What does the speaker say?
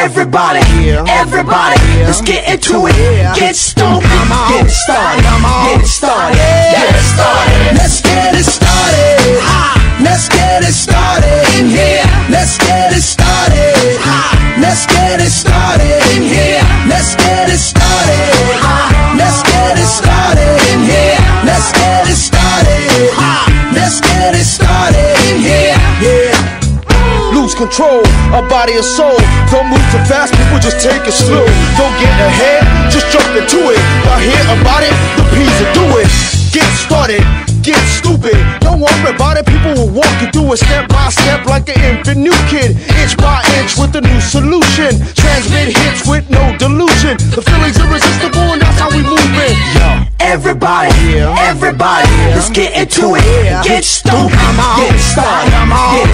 Everybody, everybody, let's get into it. Get stoned, get it started, get it started, get it started. Let's get it started. Let's get it started in here. Let's get it started. Let's get it started in here. Let's get it started. Let's get it started in here. Let's get it started. Let's get it started in here. Yeah. Lose control, our body and soul. Don't move too fast, people just take it slow. Don't get ahead, just jump into it. Y'all hear about it? The P's will do it. Get started, get stupid. Don't worry about it, people will walk you through it step by step like an infant new kid. Inch by inch with a new solution. Transmit hits with no delusion. The feeling's irresistible and that's how we move it. Yo. Everybody, everybody, let's get into it. Get stoned, get it started,